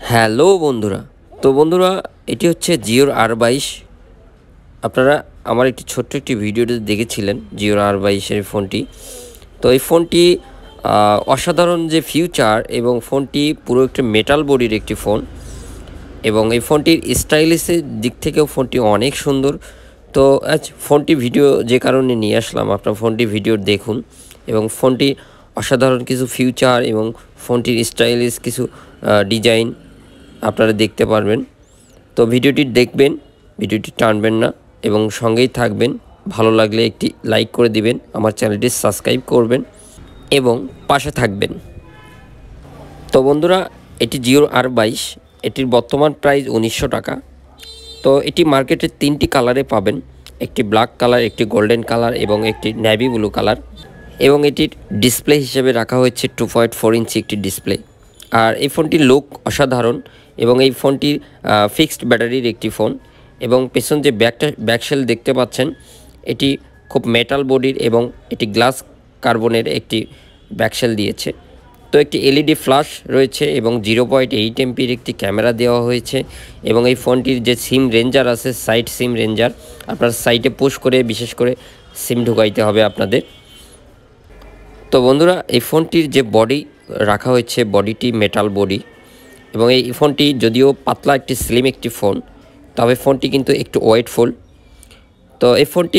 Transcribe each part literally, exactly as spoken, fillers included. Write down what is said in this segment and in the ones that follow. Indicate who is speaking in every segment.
Speaker 1: Hello বন্ধুরা, তো বন্ধুরা এটি হচ্ছে জিওর আর বাইশ। আপনারা আমার একটি ছোট্ট একটি ভিডিওতে দেখেছিলেন জিওর আর বাইশের ফোনটি। তো এই ফোনটি অসাধারণ যে ফিউচার এবং ফোনটি পুরো একটি মেটাল বডির একটি ফোন এবং এই ফোনটির স্টাইলিশের দিক থেকেও ফোনটি অনেক সুন্দর। তো আজ ফোনটি ভিডিও যে কারণে নিয়ে আসলাম, আপনার ফোনটি ভিডিও দেখুন এবং ফোনটি অসাধারণ কিছু ফিউচার এবং ফোনটির স্টাইলিশ কিছু ডিজাইন আপনারা দেখতে পারবেন। তো ভিডিওটি দেখবেন, ভিডিওটি টানবেন না এবং সঙ্গেই থাকবেন। ভালো লাগলে একটি লাইক করে দিবেন, আমার চ্যানেলটি সাবস্ক্রাইব করবেন এবং পাশে থাকবেন। তো বন্ধুরা, এটি জিওর আর বাইশ, এটির বর্তমান প্রাইস উনিশশো টাকা। তো এটি মার্কেটে তিনটি কালারে পাবেন, একটি ব্ল্যাক কালার, একটি গোল্ডেন কালার এবং একটি নেভি ব্লু কালার। এবং এটির ডিসপ্লে হিসেবে রাখা হয়েছে টু পয়েন্ট ফোর ইঞ্চি একটি ডিসপ্লে। আর এই ফোনটির লুক অসাধারণ এবং এই ফোনটির ফিক্সড ব্যাটারির একটি ফোন এবং পেছন যে ব্যাকটা ব্যাকশেল দেখতে পাচ্ছেন, এটি খুব মেটাল বডির এবং এটি গ্লাস কার্বনের একটি ব্যাকশেল দিয়েছে। তো একটি এলইডি ফ্ল্যাশ রয়েছে এবং জিরো পয়েন্ট এইট এমপির একটি ক্যামেরা দেওয়া হয়েছে এবং এই ফোনটির যে সিম রেঞ্জার আছে, সাইড সিম রেঞ্জার, আপনার সাইটে পুশ করে বিশেষ করে সিম ঢুকাইতে হবে আপনাদের। তো বন্ধুরা, এই ফোনটির যে বডি রাখা হয়েছে, বডিটি মেটাল বডি এবং এই ফোনটি যদিও পাতলা একটি স্লিম একটি ফোন, তবে ফোনটি কিন্তু একটু ওয়েটফুল। তো এই ফোনটি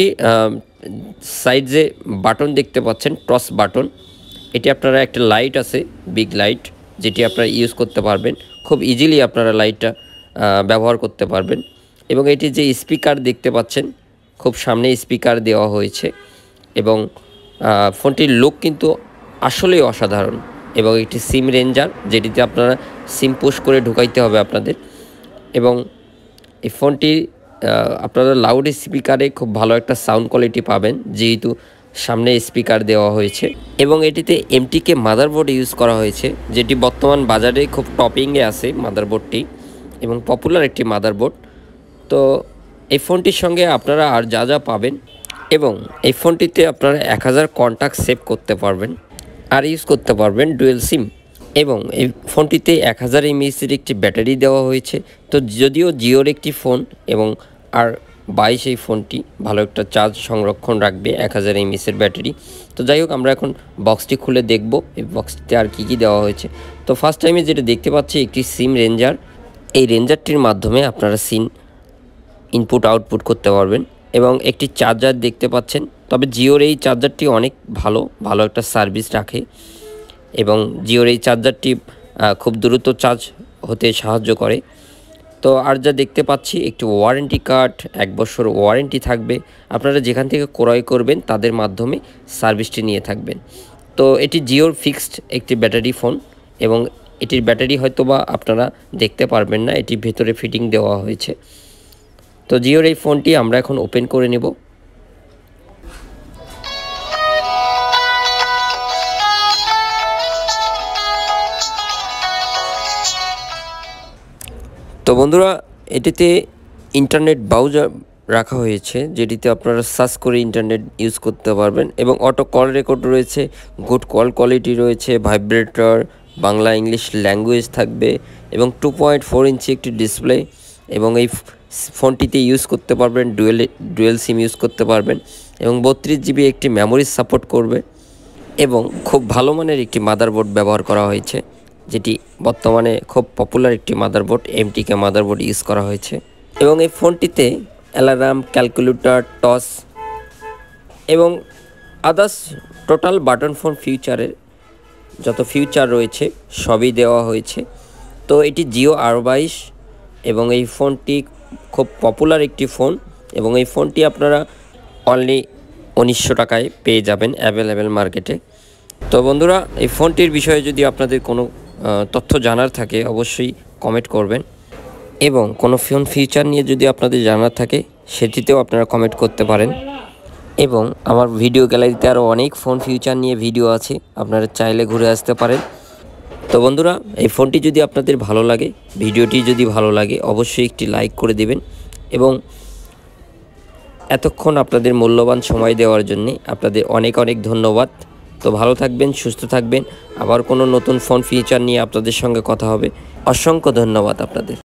Speaker 1: সাইড যে বাটন দেখতে পাচ্ছেন, টস বাটন, এটি আপনারা একটা লাইট আছে, বিগ লাইট, যেটি আপনারা ইউজ করতে পারবেন খুব ইজিলি, আপনারা লাইটটা ব্যবহার করতে পারবেন। এবং এটি যে স্পিকার দেখতে পাচ্ছেন, খুব সামনে স্পিকার দেওয়া হয়েছে এবং ফোনটির লুক কিন্তু আসলেই অসাধারণ। এবং একটি সিম রেঞ্জার, যেটিতে আপনারা সিম পুশ করে ঢুকাইতে হবে আপনাদের। এবং এই ফোনটি আপনারা লাউড স্পিকারে খুব ভালো একটা সাউন্ড কোয়ালিটি পাবেন, যেহেতু সামনে স্পিকার দেওয়া হয়েছে। এবং এটিতে এমটিকে মাদারবোর্ড ইউজ করা হয়েছে, যেটি বর্তমান বাজারে খুব টপিংয়ে আছে মাদারবোর্ডটি এবং পপুলার একটি মাদারবোর্ড। তো এই ফোনটির সঙ্গে আপনারা আর যা যা পাবেন, এবং এই ফোনটিতে আপনারা এক হাজার কন্ট্যাক্ট সেভ করতে পারবেন আর ইউজ করতে পারবেন ডুয়েল সিম। এবং এই ফোনটিতে এক হাজার এমএএইচের একটি ব্যাটারি দেওয়া হয়েছে। তো যদিও জিওর একটি ফোন এবং আর বাইশ, এই ফোনটি ভালো একটা চার্জ সংরক্ষণ রাখবে, এক হাজার এমএএইচের ব্যাটারি। তো যাই হোক, আমরা এখন বক্সটি খুলে দেখব এই বক্সটিতে আর কি কি দেওয়া হয়েছে। তো ফার্স্ট টাইমে যেটা দেখতে পাচ্ছি, একটি সিম রেঞ্জার। এই রেঞ্জারটির মাধ্যমে আপনারা সিম ইনপুট আউটপুট করতে পারবেন এবং একটি চার্জার দেখতে পাচ্ছেন। তবে জিওর এই চার্জারটি অনেক ভালো ভালো একটা সার্ভিস রাখে এবং জিওর এই চার্জারটি খুব দ্রুত চার্জ হতে সাহায্য করে। তো আর যা দেখতে পাচ্ছি, একটি ওয়ারেন্টি কার্ড, এক বছর ওয়ারেন্টি থাকবে। আপনারা যেখান থেকে ক্রয় করবেন তাদের মাধ্যমে সার্ভিসটি নিয়ে থাকবেন। তো এটি জিওর ফিক্সড একটি ব্যাটারি ফোন এবং এটির ব্যাটারি হয়তোবা আপনারা দেখতে পারবেন না, এটি ভেতরে ফিটিং দেওয়া হয়েছে। তো জিওর এই ফোনটি আমরা এখন ওপেন করে নেব। তো বন্ধুরা, এটিতে ইন্টারনেট ব্রাউজার রাখা হয়েছে, যেটিতে আপনারা সার্চ করে ইন্টারনেট ইউজ করতে পারবেন এবং অটো কল রেকর্ড রয়েছে, গুড কল কোয়ালিটি রয়েছে, ভাইব্রেটর, বাংলা ইংলিশ ল্যাঙ্গুয়েজ থাকবে এবং টু পয়েন্ট ফোর ইঞ্চি একটি ডিসপ্লে। এবং এই ফোনটিতে ইউজ করতে পারবেন ডুয়েল ডুয়েল সিম ইউজ করতে পারবেন এবং বত্রিশ জিবি একটি মেমোরি সাপোর্ট করবে এবং খুব ভালো মানের একটি মাদারবোর্ড ব্যবহার করা হয়েছে, যেটি বর্তমানে খুব পপুলার একটি মাদারবোর্ড, এমটিকে মাদারবোর্ড ইউজ করা হয়েছে। এবং এই ফোনটিতে অ্যালার্ম, ক্যালকুলেটর, টস এবং আদার্স টোটাল বাটন ফোন ফিউচারের যত ফিউচার রয়েছে সবই দেওয়া হয়েছে। তো এটি জিও আর বাইশ এবং এই ফোনটি খুব পপুলার একটি ফোন এবং এই ফোনটি আপনারা অনলি উনিশশো টাকায় পেয়ে যাবেন অ্যাভেলেবেল মার্কেটে। তো বন্ধুরা, এই ফোনটির বিষয়ে যদি আপনাদের কোনো তথ্য জানার থাকে অবশ্যই কমেন্ট করবেন এবং কোনো ফোন ফিচার নিয়ে যদি আপনাদের জানার থাকে সেটিতেও আপনারা কমেন্ট করতে পারেন। এবং আমার ভিডিও গ্যালারিতে আরও অনেক ফোন ফিচার নিয়ে ভিডিও আছে, আপনারা চাইলে ঘুরে আসতে পারেন। তো বন্ধুরা, এই ফোনটি যদি আপনাদের ভালো লাগে, ভিডিওটি যদি ভালো লাগে, অবশ্যই একটি লাইক করে দেবেন এবং এতক্ষণ আপনাদের মূল্যবান সময় দেওয়ার জন্য আপনাদের অনেক অনেক ধন্যবাদ। তো ভালো থাকবেন, সুস্থ থাকবেন। আবার কোনো নতুন ফোন ফিচার নিয়ে আপনাদের সঙ্গে কথা হবে। অসংখ্য ধন্যবাদ আপনাদের।